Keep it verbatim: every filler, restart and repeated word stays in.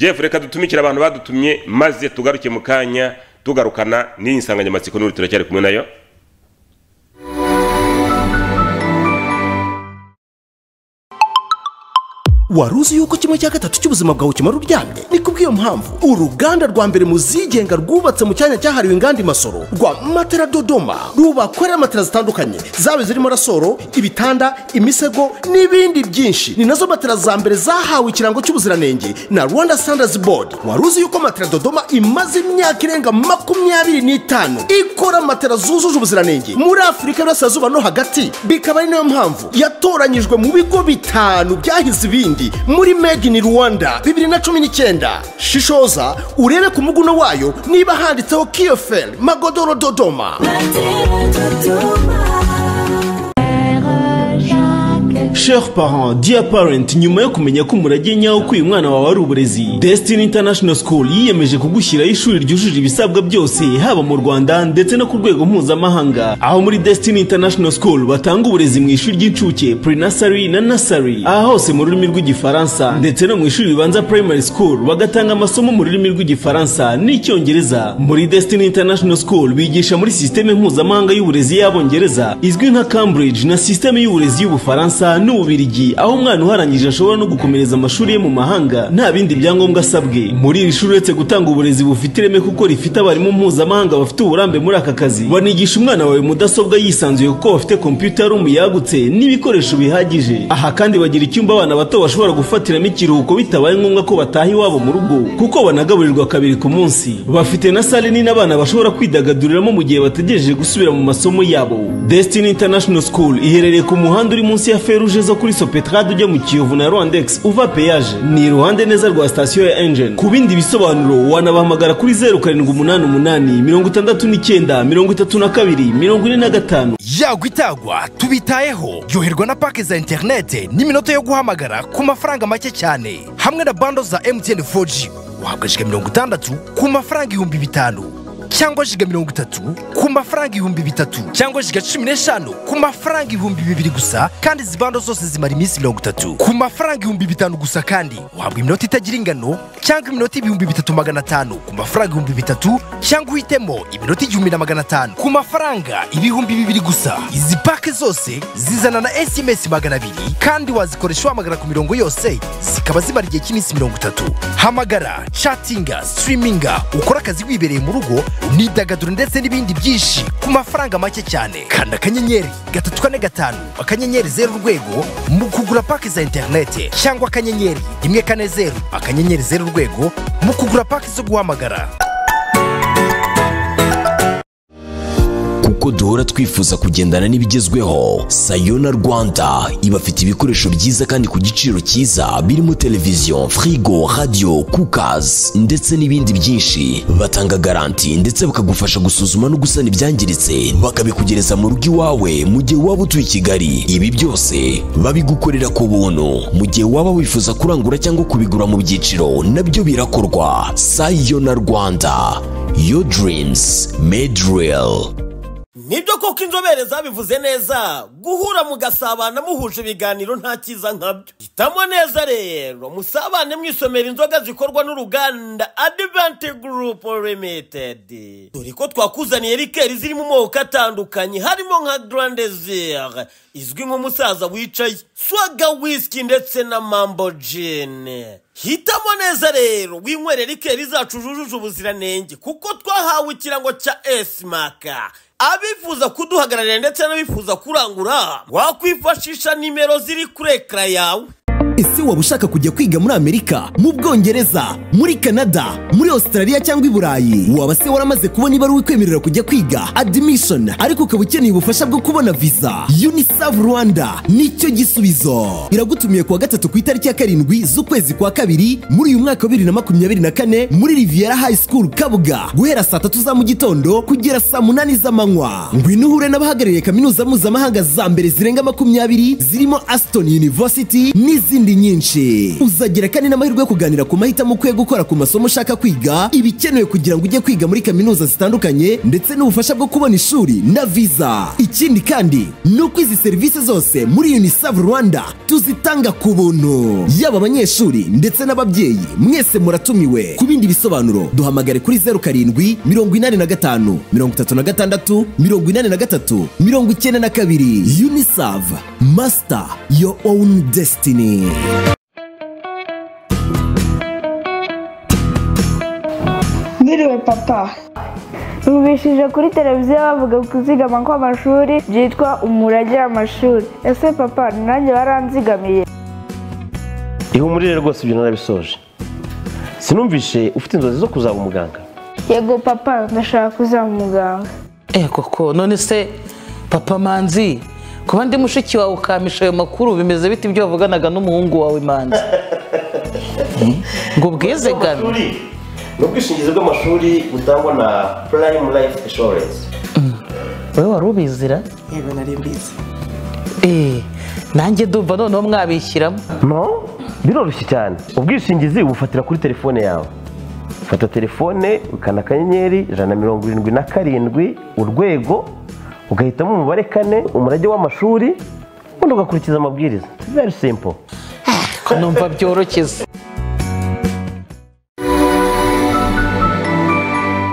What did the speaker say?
Jeff reka dutumikira abantu badutumye maze tugaruke mu kanya tugarukana n'insanganyamatsiko n'uri turacyari kumwe nayo. Waruzi yuko kimwe cya gatatu cy'ubuzima bwawe kimara uryamye? Ni kubw'iyo mpamvu uruganda rwa mbere mu zigenga rwubatse mu cyanya cyahariwe inganda Masoro rwa Matera Dodoma rubakorera matera zitandukanye zabe zirimo rasoro, ibitanda, imisego n'ibindi byinshi. Ni nazo matera za mbere zahawe ikirango cy'ubuziranenge na Rwanda Standards Board. Waruzi yuko Matera Dodoma imaze imyaka irenga makumyabiri n'itanu ikora matera zujuje ubuziranenge muri Afurika y'Iburasirazuba no hagati, bikaba ari nayo mpamvu yatoranyijwe mu bigo bitanu byahize ibindi muri Made in Rwanda bibiri na cumi n'icyenda. Shishoza urebe ku muguno wayo niba handitseho Kiofel Magodoro Dodoma. Chers parents, dear parent, nyuma yo kumenya ko umurage nyawo ko uyu mwana wawe ari uburezi, Destiny International School yiyemeje kugushyiraho ishuri ryujuje ibisabwa byose haba mu Rwanda ndetse no ku rwego mpuzamahanga. Aho muri Destiny International School batanga uburezi mu ishuri ry'incuke, pre-nursery na nursery, aha hose mu rurimi rw'igifaransa, ndetse no mu ishuri ribanza primary school bagatanga amasomo mu rurimi rw'igifaransa n'icyongereza. Muri Destiny International School bigisha muri systeme mpuzamahanga y'uburezi y'Abongereza izwi nka Cambridge na systeme y'uburezi y'Ubufaransa n'Ububirigi, aho umwana uharangije ashobora no gukomereza amashuri ye mu mahanga nta bindi byangombwa asabwe. Muri iri shuri uretse gutanga uburezi bufite ireme kuko rifite abarimu mpuzamahanga bafite uburambe muri aka kazi, banigisha umwana wawe mudasobwa yisanzuye kuko bafite computer room yagutse n'ibikoresho bihagije. Aha kandi bagira icyumba abana bato bashobora gufatiramo ikiruhuko bitabaye ngombwa ko bataha iwabo mu rugo kuko banagaburirwa kabiri ku munsi. Bafite na salle nini abana bashobora kwidagaduriramo mu gihe bategereje gusubira mu masomo yabo. Destiny International School iherereye ku muhanda uri munsi ya Feruje zo kuri Sopetrade ujya mu Kiyovu na Rwandex uva peyaje, ni iruhande neza rwa station ya Engine. Ku bindi bisobanuro wanabahamagara kuri zero karindwi umunani umunani mirongo itandatu n'icyenda mirongo itatu na kabiri mirongo ine na gatanu. Yagwa itagwa tubitayeho, yoherwa na pake za interinete n'iminota yo guhamagara ku mafaranga make cyane, hamwe na bando za M T N four G uhabwa jiga mirongo itandatu ku mafaranga ibihumbi bitanu, cyangwa jiga mirongo itatu ku mafaranga ibihumbi bitatu, cyangwa jiga cumi n'eshanu ku mafaranga ibihumbi bibiri gusa, kandi zibando zose zimara iminsi mirongo itatu ku mafaranga ibihumbi bitanu gusa. Kandi uhabwa iminota itagira ingano cyangwa iminota ibihumbi bitatu magana atanu ku mafaranga ibihumbi bitatu, cyangwa uhitemo iminota igihumbi na magana atanu ku mafaranga ibihumbi bibiri gusa. Izi pake zose zizana na S M S magana abiri kandi wazikoresha uhamagara ku mirongo yose, zikaba zimara igihe cy'iminsi mirongo itatu. Hamagara, chatinga, streaminga, ukora akazi wibereye mu rugo, nidagaduro ndetse n'ibindi byinshi ku mafaranga make cyane. Kanda akanyenyeri gatatu kane gatanu akanyenyeri zeru urwego mu kugura pake za interinete, cyangwa akanyenyeri rimwe kane zeru akanyenyeri zeru urwego mu kugura pake zo guhamagara. Kuko duhora twifuza kugendana n'ibigezweho, Sayona Rwanda ibafite ibikoresho byiza kandi ku giciro cyiza birimo televiziyo, frigo, radio, cookers ndetse n'ibindi byinshi. Batanga garanti ndetse bakagufasha gusuzuma no gusana ibyangiritse, bakabikugereza mu rugo iwawe mu gihe waba utuye i Kigali. Ibi byose babigukorera ku buntu. Mu gihe waba wifuza kurangura cyangwa kubigura mu byiciro, nabyo birakorwa. Sayona Rwanda, your dreams made real. Nibyo koko inzobere zabivuze neza, guhura mugasabana muhuje ibiganiro nta kiza nkabyo. Hitamo neza rero musabane mwisomera inzoga zikorwa n'uruganda Advent Group Limited. Dore ko twakuzaniye rikeri ziri mu moko atandukanye, harimo nka Grand Desert izwi nk'umusaza wicaye, Swagger Whisky ndetse na Mambo Gin. Hitamo neza rero winywere rikeri zacu zujuje ubuziranenge kuko twahawe ikirango cya S-Mark. Abifuza kuduhagararira ndetse n'abifuza kurangura wakwifashisha nimero ziri kuri ekara yawe. Ese waba ushaka kujya kwiga muri Amerika, mu Bwongereza, muri Canada, muri Australia cyangwa i Burayi? Waba se waramaze kubona ibaruwa ikwemerera kujya kwiga admission ariko ukaba ukeneye ubufasha bwo kubona visa? UNICEF Rwanda nicyo gisubizo. Iragutumiye kuwa gatatu ku itariki ya karindwi z'ukwezi kwa kabiri muri uyu mwaka wa bibiri na makumyabiri na kane muri Riviera High School Kabuga, guhera saa tatu za mu gitondo kugera saa munani z'amanywa. Ngwino uhure n'abahagarariye kaminuza mpuzamahanga za mbere zirenga makumyabiri zirimo Aston University n'izindi n'izindi nyinshi. Uzagira kandi n'amahirwe yo kuganira ku mahitamo ukwiye gukora ku masomo ushaka kwiga, ibikenewe kugira ngo ujye kwiga muri kaminuza zitandukanye, ndetse n'ubufasha bwo kubona ishuri na visa. Ikindi kandi ni uko izi serivisi zose muri UNICEF Rwanda tuzitanga ku buntu. Yaba abanyeshuri ndetse n'ababyeyi mwese muratumiwe. Ku bindi bisobanuro duhamagare kuri zeru karindwi mirongo inani na gatanu mirongo itatu na gatandatu mirongo inani na gatatu mirongo icyenda na kabiri. UNICEF, master your own destiny. Mwiriwe papa. Numvishije kuri televiziyo bavuga kuzigama kw'amashuri byitwa umurage w'amashuri. Ese papa nanjye baranzigamiye? Ihumurire rwose ibyo narabisoje. Sinumvishe ufite inzozi zo kuzaba umuganga? Yego papa, ndashaka kuzaba umuganga. Eh koko none se papa Manzi, kuba ndi mushiki wawe ukamisha ayo makuru bimeze biti ibyo wavuganaga n'umuhungu wawe Manzi? Ngo bwizegame n'ubwishingizi bw'amashuri butangwa na Prime Life Insurance. Wewe wari ubizira? Yego nari mbizi. Eh nanjye ndumva noneho mwabishyiramo. No, biroroshye cyane. Ubwishingizi ubufatira kuri telefone yawe. Fata telefone ukana akanyenyeri ijana na mirongo irindwi na karindwi urwego, ugahitamo umubare kane umurage w'amashuri, ubundi ugakurikiza amabwiriza. Very simple. Ko numva byoroshye.